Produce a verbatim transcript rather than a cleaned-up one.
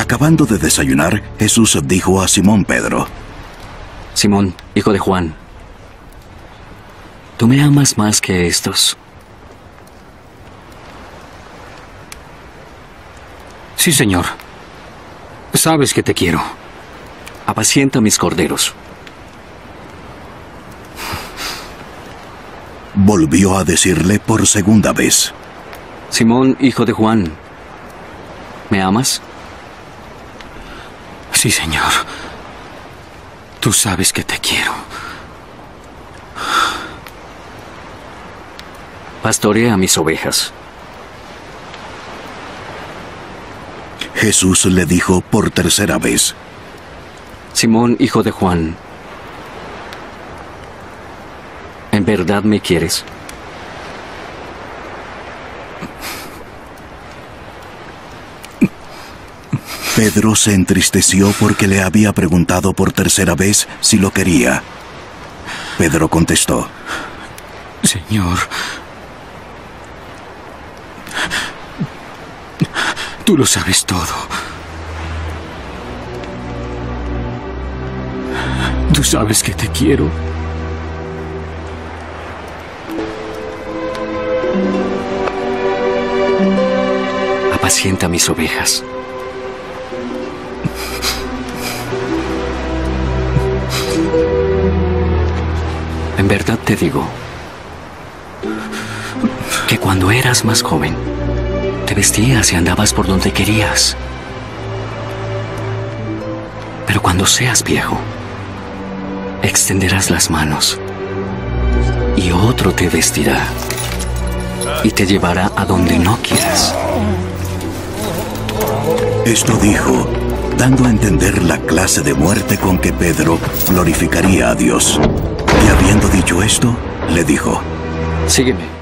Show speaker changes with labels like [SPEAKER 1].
[SPEAKER 1] Acabando de desayunar, Jesús dijo a Simón Pedro:
[SPEAKER 2] Simón, hijo de Juan, ¿tú me amas más que estos? Sí, Señor. Sabes que te quiero. Apacienta mis corderos.
[SPEAKER 1] Volvió a decirle por segunda vez:
[SPEAKER 2] Simón, hijo de Juan, ¿me amas? Sí, Señor. Tú sabes que te quiero. Pastorea mis ovejas.
[SPEAKER 1] Jesús le dijo por tercera vez:
[SPEAKER 2] Simón, hijo de Juan, ¿en verdad me quieres?
[SPEAKER 1] Pedro se entristeció porque le había preguntado por tercera vez si lo quería. Pedro contestó:
[SPEAKER 2] Señor, tú lo sabes todo. Tú sabes que te quiero. Apacienta mis ovejas. En verdad te digo que cuando eras más joven, te vestías y andabas por donde querías. Pero cuando seas viejo, extenderás las manos y otro te vestirá y te llevará a donde no quieras.
[SPEAKER 1] Esto dijo, dando a entender la clase de muerte con que Pedro glorificaría a Dios. Y habiendo dicho esto, le dijo:
[SPEAKER 2] Sígueme.